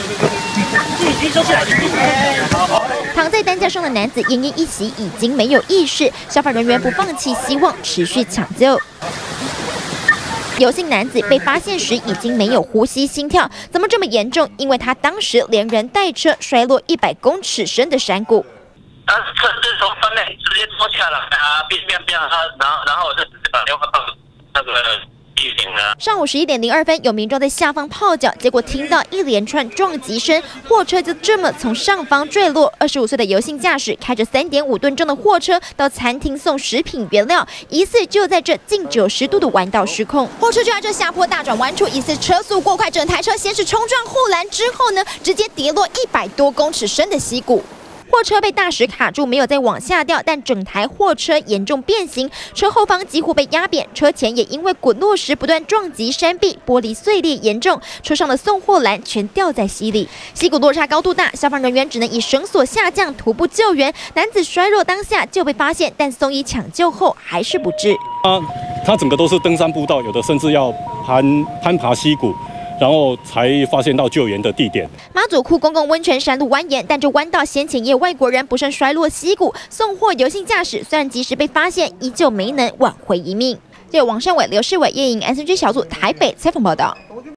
躺在担架上的男子奄奄一息，已经没有意识。消防人员不放弃希望，持续抢救。有姓男子被发现时已经没有呼吸、心跳，怎么这么严重？因为他当时连人带车摔落100公尺深的山谷。 车是从上面直接拖下来啊，然后我就直接打电话到那个地形了。 上午11点02分，有民众在下方泡脚，结果听到一连串撞击声，货车就这么从上方坠落。25岁的游姓驾驶开着3.5吨重的货车到餐厅送食品原料，疑似就在这近90度的弯道失控，货车就在这下坡大转弯处，疑似车速过快，整台车先是冲撞护栏，之后呢，直接跌落100多公尺深的溪谷。货车被大石卡住，没有再往下掉，但整台货车严重变形，车后方几乎被压扁，车前也因为滚落时不断撞击山壁，玻璃碎裂严重，车上的送货篮全掉在溪里。溪谷落差高度大，消防人员只能以绳索下降徒步救援。男子衰弱当下就被发现，但送医抢救后还是不治。 他整个都是登山步道，有的甚至要攀爬溪谷。然后才发现到救援的地点。 马祖库公共温泉山路蜿蜒，但这弯道先前也有外国人不慎摔落溪谷，送货游姓驾驶虽然及时被发现，依旧没能挽回一命。记者王善伟、刘世伟、叶颖、SNG 小组台北采访报道。